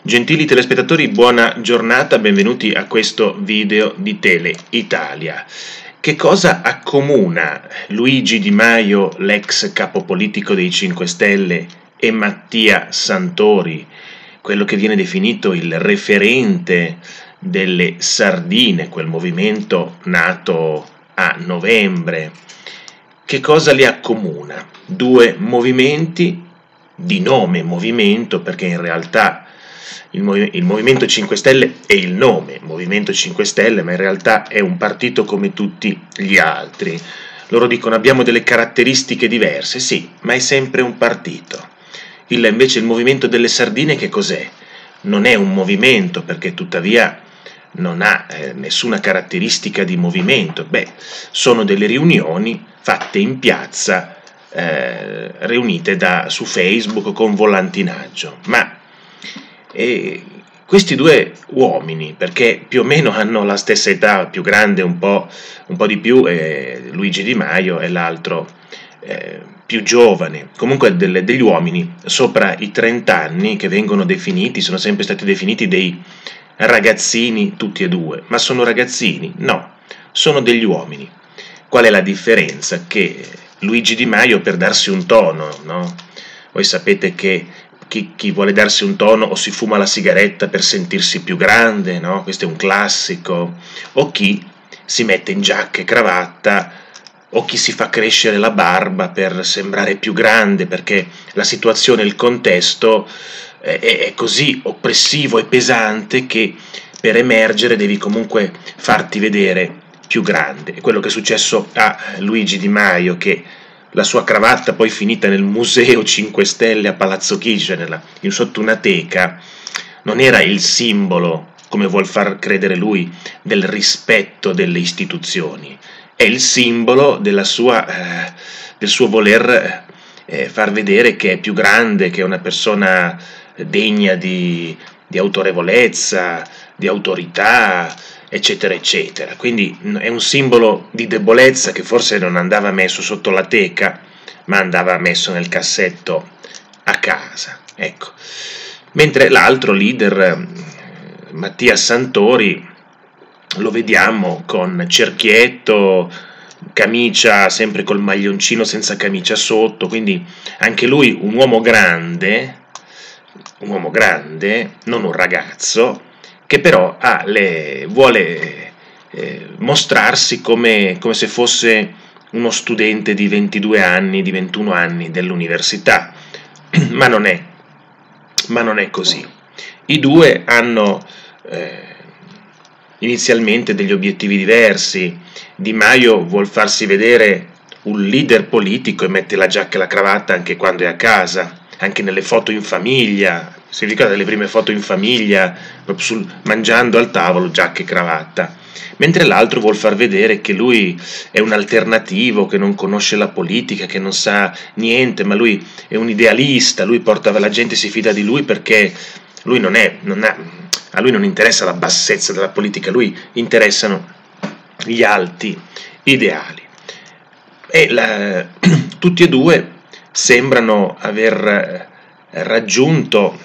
Gentili telespettatori, buona giornata, benvenuti a questo video di Tele Italia. Che cosa accomuna Luigi Di Maio, l'ex capo politico dei 5 Stelle, e Mattia Santori, quello che viene definito il referente delle sardine, quel movimento nato a novembre? Che cosa li accomuna? Due movimenti di nome movimento, perché in realtà il Movimento 5 Stelle è il nome Movimento 5 Stelle, ma in realtà è un partito come tutti gli altri. Loro dicono abbiamo delle caratteristiche diverse, sì, ma è sempre un partito. Invece il Movimento delle Sardine che cos'è? Non è un movimento, perché tuttavia non ha nessuna caratteristica di movimento. Sono delle riunioni fatte in piazza, riunite su Facebook con volantinaggio, ma questi due uomini, perché più o meno hanno la stessa età, più grande un po' di più Luigi Di Maio e l'altro più giovane, comunque degli uomini sopra i 30 anni che vengono definiti, sono sempre stati definiti dei ragazzini tutti e due, ma sono ragazzini? No, sono degli uomini. Qual è la differenza? Che Luigi Di Maio, per darsi un tono, no? Voi sapete che chi vuole darsi un tono o si fuma la sigaretta per sentirsi più grande, no? Questo è un classico, o chi si mette in giacca e cravatta, o chi si fa crescere la barba per sembrare più grande, perché la situazione, il contesto è così oppressivo e pesante che per emergere devi comunque farti vedere più grande. È quello che è successo a Luigi Di Maio, che la sua cravatta poi finita nel Museo 5 Stelle a Palazzo Chigi, sotto una teca, non era il simbolo, come vuol far credere lui, del rispetto delle istituzioni, è il simbolo del suo voler far vedere che è più grande, che è una persona degna di autorevolezza, di autorità, eccetera eccetera. Quindi è un simbolo di debolezza che forse non andava messo sotto la teca, ma andava messo nel cassetto a casa, ecco. Mentre l'altro leader, Mattia Santori, lo vediamo con cerchietto, camicia sempre col maglioncino senza camicia sotto, quindi anche lui un uomo grande, non un ragazzo, che però vuole mostrarsi come se fosse uno studente di 22 anni, di 21 anni dell'università, ma non è così. I due hanno inizialmente degli obiettivi diversi. Di Maio vuol farsi vedere un leader politico e mette la giacca e la cravatta anche quando è a casa, anche nelle foto in famiglia. Si ricorda le prime foto in famiglia, proprio mangiando al tavolo, giacca e cravatta. Mentre l'altro vuol far vedere che lui è un alternativo, che non conosce la politica, che non sa niente, ma lui è un idealista, la gente si fida di lui perché lui a lui non interessa la bassezza della politica, a lui interessano gli alti ideali. Tutti e due sembrano aver raggiunto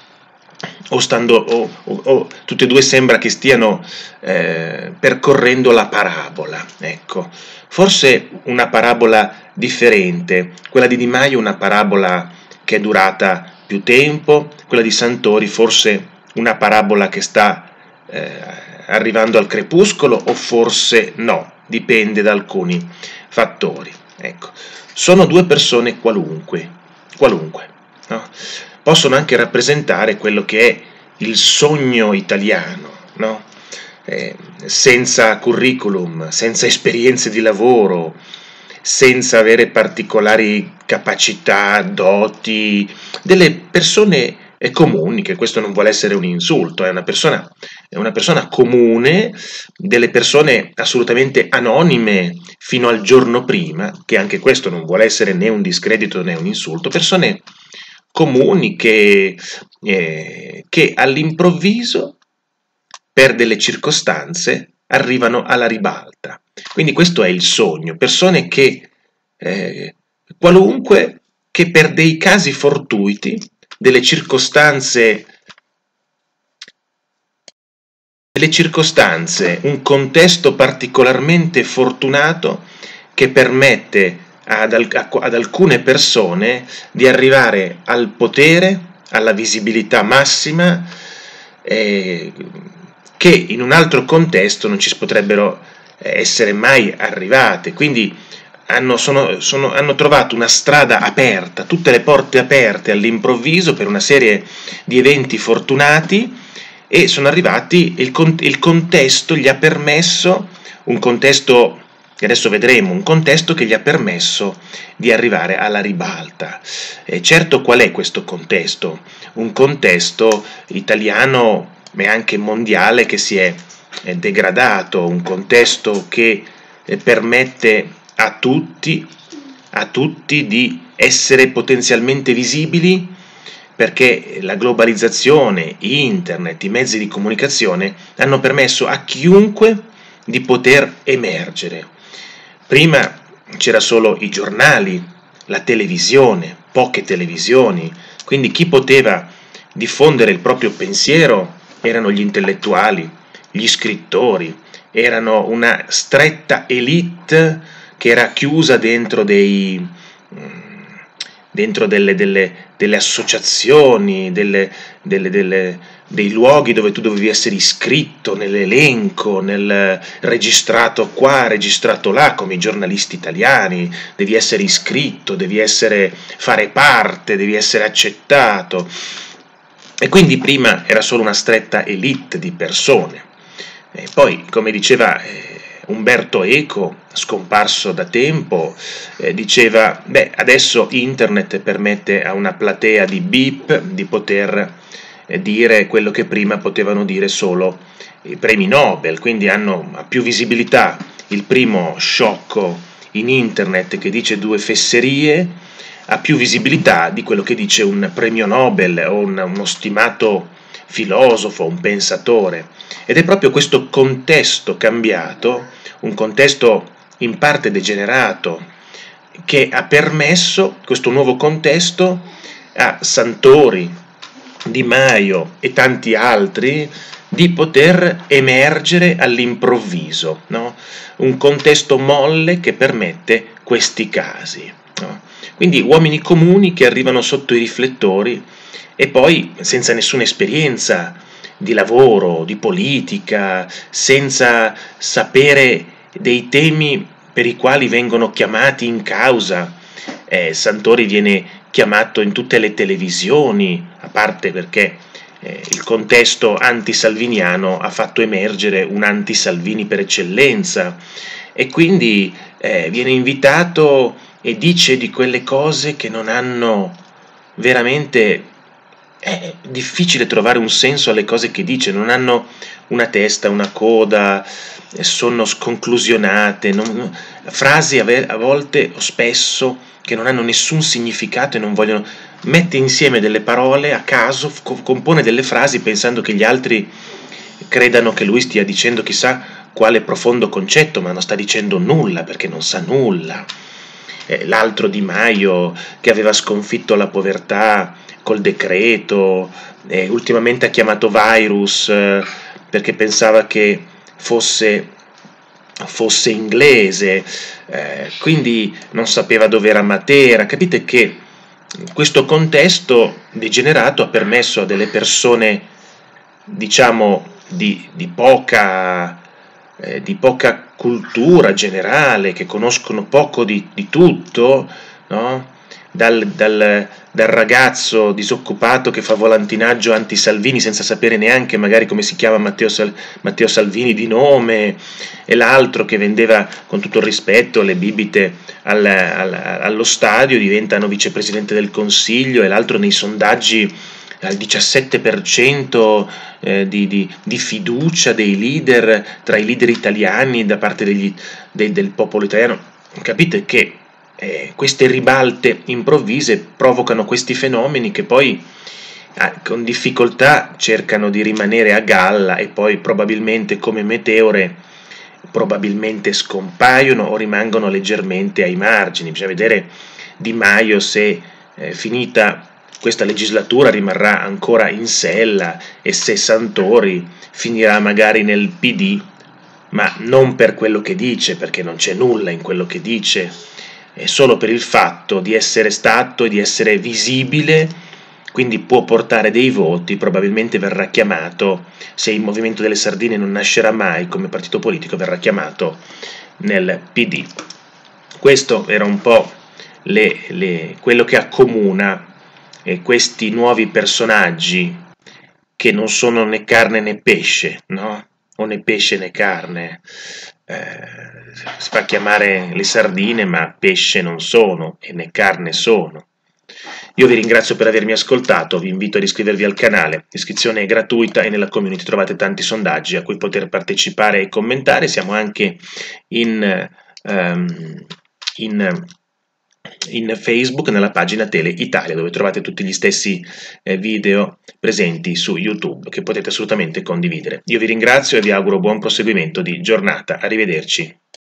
tutti e due sembra che stiano percorrendo la parabola, ecco. Forse una parabola differente, quella di Di Maio una parabola che è durata più tempo, quella di Santori forse una parabola che sta arrivando al crepuscolo, o forse no, dipende da alcuni fattori, ecco. Sono due persone qualunque, no? Possono anche rappresentare quello che è il sogno italiano, no? Senza curriculum, senza esperienze di lavoro, senza avere particolari capacità, doti, delle persone comuni, che questo non vuole essere un insulto, è una persona comune, delle persone assolutamente anonime fino al giorno prima, che anche questo non vuole essere né un discredito né un insulto, persone comuni che all'improvviso, per delle circostanze, arrivano alla ribalta. Quindi questo è il sogno, persone che qualunque, che per dei casi fortuiti, delle circostanze delle circostanze, un contesto particolarmente fortunato che permette ad alcune persone di arrivare al potere, alla visibilità massima, che in un altro contesto non ci potrebbero essere mai arrivate. Quindi hanno trovato una strada aperta, tutte le porte aperte all'improvviso per una serie di eventi fortunati, e sono arrivati, il contesto gli ha permesso, un contesto che adesso vedremo, un contesto che gli ha permesso di arrivare alla ribalta. E certo, qual è questo contesto? Un contesto italiano ma anche mondiale che si è degradato, un contesto che permette a tutti di essere potenzialmente visibili, perché la globalizzazione, internet, i mezzi di comunicazione hanno permesso a chiunque di poter emergere. Prima c'era solo i giornali, la televisione, poche televisioni, quindi chi poteva diffondere il proprio pensiero erano gli intellettuali, gli scrittori, erano una stretta elite che era chiusa dentro delle associazioni, dei luoghi dove tu dovevi essere iscritto nell'elenco, nel registrato qua, registrato là, come i giornalisti italiani, devi essere iscritto, fare parte, devi essere accettato. E quindi prima era solo una stretta elite di persone. E poi, come diceva Umberto Eco, scomparso da tempo, diceva: adesso internet permette a una platea di beep di poter dire quello che prima potevano dire solo i premi Nobel, quindi ha più visibilità il primo sciocco in internet che dice due fesserie, ha più visibilità di quello che dice un premio Nobel o uno stimato filosofo, un pensatore. Ed è proprio questo contesto cambiato, un contesto in parte degenerato, che ha permesso, questo nuovo contesto, a Santori, Di Maio e tanti altri di poter emergere all'improvviso, no? Un contesto molle che permette questi casi, no? Quindi uomini comuni che arrivano sotto i riflettori e poi senza nessuna esperienza di lavoro, di politica, senza sapere dei temi per i quali vengono chiamati in causa. Santori viene chiamato in tutte le televisioni, a parte perché il contesto antisalviniano ha fatto emergere un anti-Salvini per eccellenza, e quindi viene invitato e dice di quelle cose che non hanno veramente... È difficile trovare un senso alle cose che dice, non hanno una testa, una coda, sono sconclusionate, frasi a volte o spesso che non hanno nessun significato e non vogliono... Mette insieme delle parole a caso, compone delle frasi pensando che gli altri credano che lui stia dicendo chissà quale profondo concetto, ma non sta dicendo nulla perché non sa nulla. L'altro Di Maio che aveva sconfitto la povertà col decreto, ultimamente ha chiamato virus perché pensava che fosse inglese, quindi non sapeva dove era Matera. Capite che questo contesto degenerato ha permesso a delle persone, diciamo, di poca cultura generale, che conoscono poco di tutto, no? Dal ragazzo disoccupato che fa volantinaggio anti-Salvini senza sapere neanche magari come si chiama Matteo Salvini di nome, e l'altro che vendeva, con tutto il rispetto, le bibite allo stadio, diventano vicepresidente del Consiglio, e l'altro nei sondaggi al 17% di fiducia dei leader, tra i leader italiani, da parte del popolo italiano. Capite che queste ribalte improvvise provocano questi fenomeni che poi con difficoltà cercano di rimanere a galla e poi probabilmente come meteore probabilmente scompaiono o rimangono leggermente ai margini. Bisogna vedere Di Maio se finita questa legislatura rimarrà ancora in sella e se Santori finirà magari nel PD, ma non per quello che dice, perché non c'è nulla in quello che dice, è solo per il fatto di essere stato e di essere visibile, quindi può portare dei voti, probabilmente verrà chiamato, se il Movimento delle Sardine non nascerà mai come partito politico, verrà chiamato nel PD. Questo era un po' quello che accomuna questi nuovi personaggi che non sono né carne né pesce, no? O né pesce né carne. Si fa chiamare le sardine, ma pesce non sono e né carne sono. Io vi ringrazio per avermi ascoltato, vi invito ad iscrivervi al canale, l'iscrizione è gratuita e nella community trovate tanti sondaggi a cui poter partecipare e commentare. Siamo anche in Facebook nella pagina Tele Italia, dove trovate tutti gli stessi video presenti su YouTube che potete assolutamente condividere. Io vi ringrazio e vi auguro buon proseguimento di giornata. Arrivederci.